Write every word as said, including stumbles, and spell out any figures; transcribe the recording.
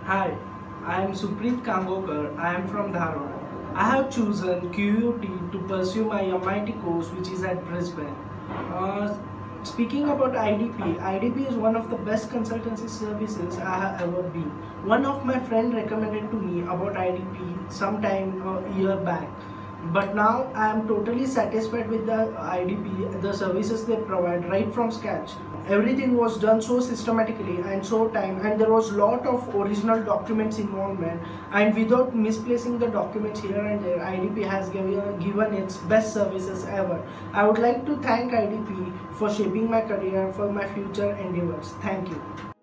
Hi, I am Supreet Kangokar. I am from Dharwad. I have chosen Q U T to pursue my M I T course, which is at Brisbane. Uh, speaking about I D P, I D P is one of the best consultancy services I have ever been. One of my friend recommended to me about I D P sometime a year back. But now I am totally satisfied with the I D P, the services they provide right from scratch. Everything was done so systematically and so time, and there was lot of original documents involvement, and without misplacing the documents here and there, I D P has given, given its best services ever. I would like to thank I D P for shaping my career and for my future endeavors. Thank you.